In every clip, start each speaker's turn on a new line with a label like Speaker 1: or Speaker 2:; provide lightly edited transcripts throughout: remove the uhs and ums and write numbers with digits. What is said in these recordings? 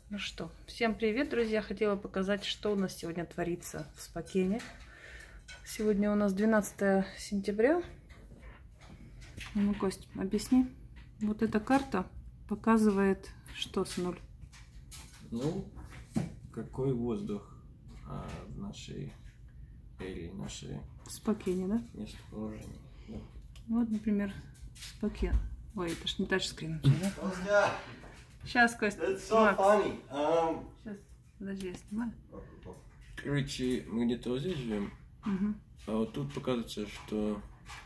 Speaker 1: Ну что, всем привет, друзья! Хотела показать, что у нас сегодня творится в Спокене. Сегодня у нас 12 сентября. Ну, Кость, объясни. Вот эта карта показывает, что, сынуль?
Speaker 2: Ну, какой воздух в нашей эрии, нашей
Speaker 1: Спокене, да?
Speaker 2: местоположении. Да.
Speaker 1: Вот, например, Спокен. Ой, это ж не тачскрин, да? Сейчас, Кость.
Speaker 3: So funny.
Speaker 1: Сейчас, подожди, я снимаю.
Speaker 2: Короче, мы где-то вот здесь живем, а вот тут показывается, что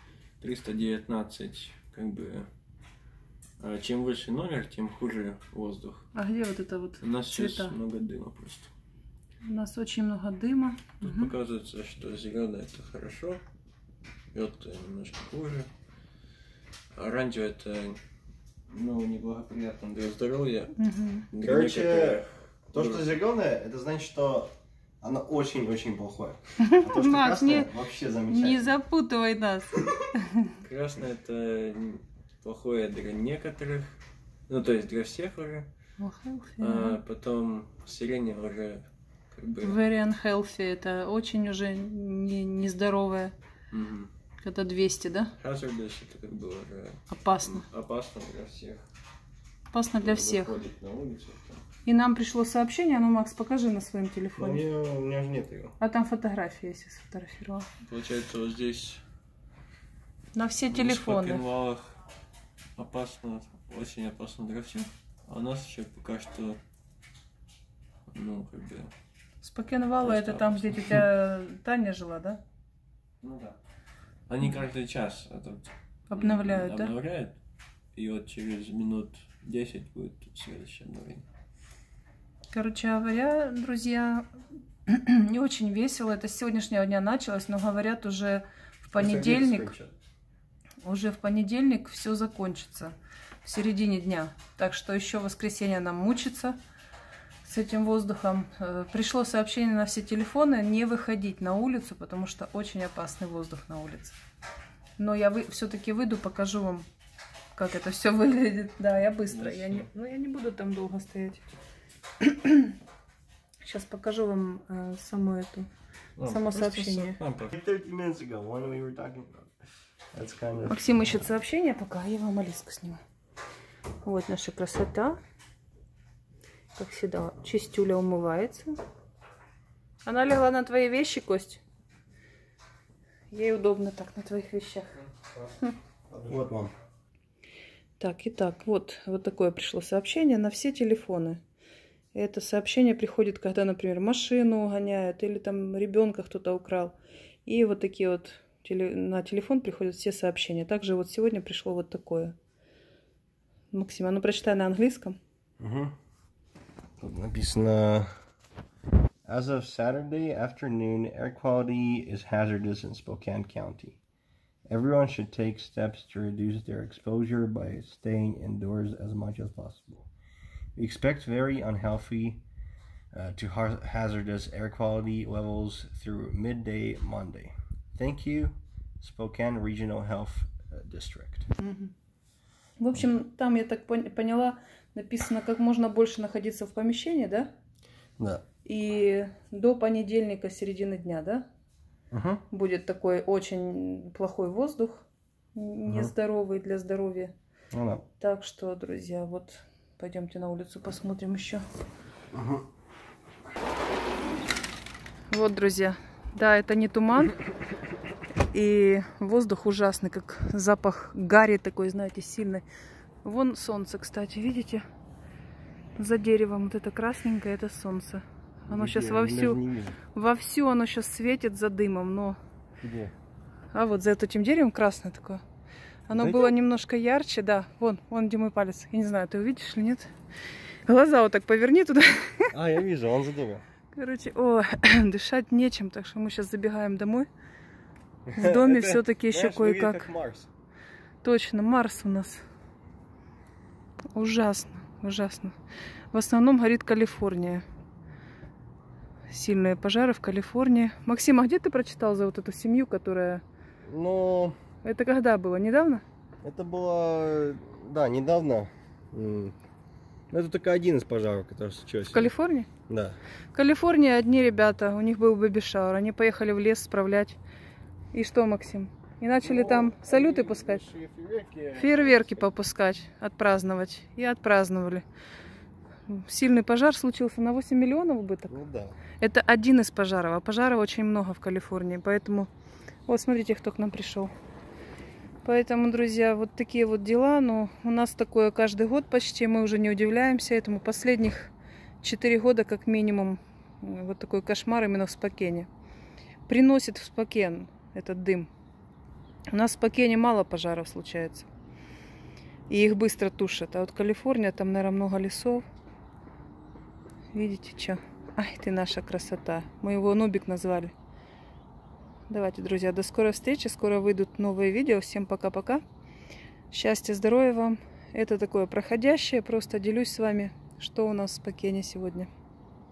Speaker 2: 319, как бы, чем выше номер, тем хуже воздух.
Speaker 1: А где вот это вот
Speaker 2: У нас
Speaker 1: цвета?
Speaker 2: сейчас много дыма просто.
Speaker 1: У нас очень много дыма.
Speaker 2: Тут показывается, что зеленое это хорошо, желтое немножко хуже, оранжевое это, ну, неблагоприятно для здоровья. Для
Speaker 3: Короче,
Speaker 2: некоторых.
Speaker 3: то, что зеленое, это значит, что оно очень-очень плохое. А то, что
Speaker 1: Макс,
Speaker 3: красное, вообще замечательно.
Speaker 1: Не запутывай нас.
Speaker 2: Красное это плохое для некоторых, ну то есть для всех уже. А потом сиреневое уже как бы.
Speaker 1: Very unhealthy, это очень уже нездоровое. Это 200, да?
Speaker 2: Hazardous это как бы уже
Speaker 1: Опасно.
Speaker 2: Опасно для всех.
Speaker 1: Опасно для всех.
Speaker 2: Выходить на улицу.
Speaker 1: И нам пришло сообщение, ну, Макс, покажи на своем
Speaker 3: У
Speaker 1: телефоне.
Speaker 3: меня же нет его.
Speaker 1: А там фотографии, если сфотографировала.
Speaker 2: Получается, вот здесь
Speaker 1: На все
Speaker 2: в
Speaker 1: телефоны.
Speaker 2: Спокенвалах опасно, очень опасно для всех. А у нас еще пока что, ну, как бы.
Speaker 1: Спокенвалла это там, где тетя Таня жила, да?
Speaker 2: Ну да. Они каждый час
Speaker 1: Обновляют, да?
Speaker 2: обновляют. И вот через минут 10 будет следующее обновление.
Speaker 1: Короче говоря, друзья, не очень весело. Это с сегодняшнего дня началось, но говорят уже в понедельник. Уже в понедельник все закончится. В середине дня. Так что еще в воскресенье нам мучиться с этим воздухом. Пришло сообщение на все телефоны не выходить на улицу, потому что очень опасный воздух на улице. Но я все-таки выйду, покажу вам, как это все выглядит. Да, я быстро. Я не буду там долго стоять. Сейчас покажу вам само сообщение. Максим ищет сообщение, пока я вам Алиску сниму. Вот наша красота. Как всегда, чистюля умывается. Она легла на твои вещи, Кость. Ей удобно так на твоих вещах.
Speaker 3: Вот вам.
Speaker 1: Так, итак, вот такое пришло сообщение на все телефоны. Это сообщение приходит, когда, например, машину угоняют или там ребенка кто-то украл. И вот такие вот на телефон приходят все сообщения. Также вот сегодня пришло вот такое. Максим, а ну прочитай на английском.
Speaker 3: Тут написано: As of Saturday afternoon, air quality is hazardous in Spokane County. Everyone should take steps to reduce their exposure by staying indoors as much as possible. We expect very unhealthy to hazardous air quality levels through midday Monday. Thank you, Spokane Regional Health District.
Speaker 1: В общем, там, я так поняла, написано, как можно больше находиться в помещении, да?
Speaker 3: Да.
Speaker 1: И до понедельника, середины дня, да? Будет такой очень плохой воздух, нездоровый для здоровья. Так что, друзья, вот пойдемте на улицу посмотрим еще. Вот, друзья, да, это не туман. И воздух ужасный, как запах гари такой, знаете, сильный. Вон солнце, кстати, видите? За деревом вот это красненькое, это солнце. Оно сейчас вовсю оно сейчас светит за дымом, но...
Speaker 3: Где?
Speaker 1: А вот за этим деревом красное такое. Оно было немножко ярче, да. Вон где мой палец. Я не знаю, ты увидишь или нет? Глаза вот так поверни туда.
Speaker 3: А, я вижу, он за дымом.
Speaker 1: Короче, дышать нечем, так что мы сейчас забегаем домой. В доме все-таки еще кое-как. Точно, Марс у нас. Ужасно, ужасно. В основном горит Калифорния. Сильные пожары в Калифорнии. Максим, а где ты прочитал за вот эту семью, которая...
Speaker 3: Ну...
Speaker 1: Это когда было? Недавно?
Speaker 3: Это было... Да, недавно. Ну, это только один из пожаров, который случился.
Speaker 1: В Калифорнии?
Speaker 3: Да.
Speaker 1: В Калифорнии одни ребята, у них был бэби-шауэр, они поехали в лес справлять. И что, Максим? И начали там салюты пускать? Фейерверки попускать, отпраздновать. И отпраздновали. Сильный пожар случился на 8 миллионов убыток.
Speaker 3: Ну да.
Speaker 1: Это один из пожаров, а пожаров очень много в Калифорнии. Поэтому, вот смотрите, кто к нам пришел. Поэтому, друзья, вот такие вот дела. Но у нас такое каждый год почти. Мы уже не удивляемся этому. Последних 4 года как минимум вот такой кошмар именно в Спокене. Приносит в Спокен этот дым. У нас в Спокене мало пожаров случается. И их быстро тушат. А вот Калифорния, там, наверное, много лесов. Видите, что? Ай, ты наша красота. Мы его Нубик назвали. Давайте, друзья, до скорой встречи. Скоро выйдут новые видео. Всем пока-пока. Счастья, здоровья вам. Это такое проходящее. Просто делюсь с вами, что у нас в Спокене сегодня.